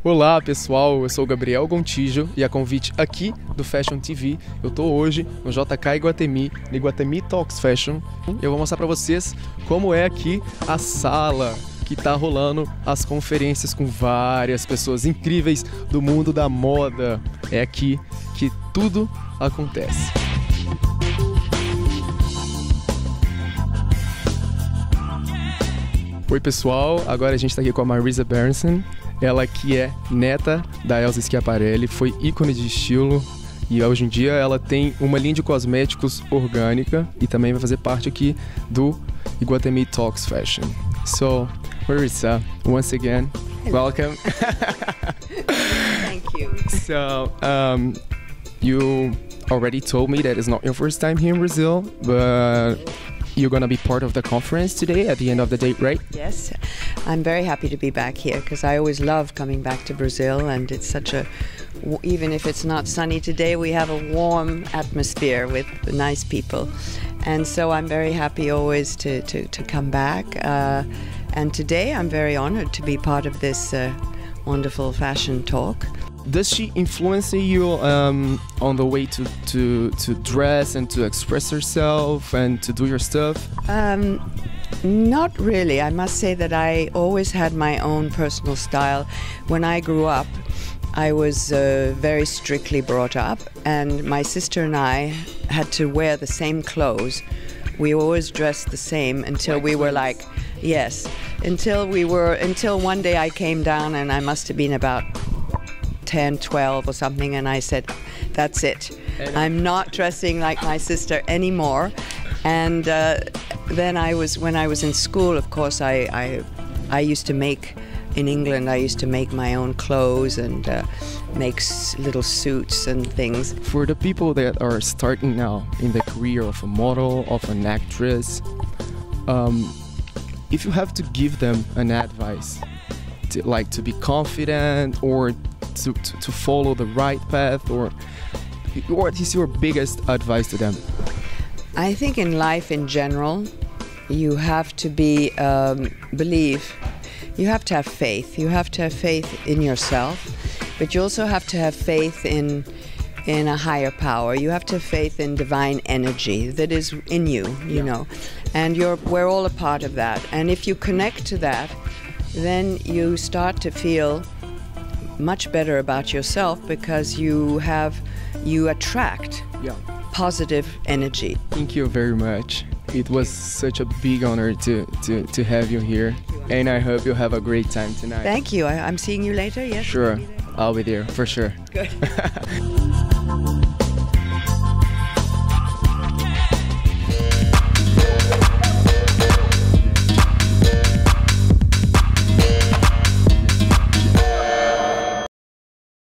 Olá pessoal, eu sou o Gabriel Gontijo e a convite aqui do Fashion TV, eu tô hoje no JK Iguatemi, no Iguatemi Talks Fashion. Eu vou mostrar pra vocês como é aqui a sala que tá rolando as conferências com várias pessoas incríveis do mundo da moda. É aqui que tudo acontece. Oi pessoal, agora a gente tá aqui com a Marisa Berenson. Ela que é neta da Elsa Schiaparelli, foi ícone de estilo e hoje em dia ela tem uma linha de cosméticos orgânica e também vai fazer parte aqui do Iguatemi Talks Fashion. So, Marisa, once again, welcome. Thank you. So, you already told me that it's not your first time here in Brazil, but you're going to be part of the conference today at the end of the day, right? Yes, I'm very happy to be back here because I always love coming back to Brazil, and it's such a, even if it's not sunny today, we have a warm atmosphere with nice people. And so I'm very happy always to come back. And today I'm very honored to be part of this wonderful fashion talk. Does she influence you on the way to dress and to express herself and to do your stuff? Not really. I must say that I always had my own personal style. When I grew up, I was very strictly brought up, and my sister and I had to wear the same clothes. We always dressed the same until we were like, yes, until one day I came down and I must have been about 10, 12 or something, and I said, that's it. I'm not dressing like my sister anymore. And then when I was in school, of course, I used to make, in England, I used to make my own clothes and make little suits and things. For the people that are starting now in the career of a model, of an actress, if you have to give them an advice, to be confident or to follow the right path, or what is your biggest advice to them? I think in life in general, you have to believe. You have to have faith. You have to have faith in yourself, but you also have to have faith in a higher power. You have to have faith in divine energy that is in you, you know, and we're all a part of that. And if you connect to that, then you start to feel much better about yourself because you attract positive energy. Thank you very much. It was such a big honor to have you here, and I hope you have a great time tonight. Thank you. I'm seeing you later, yes? Sure, I'll be there for sure. Good.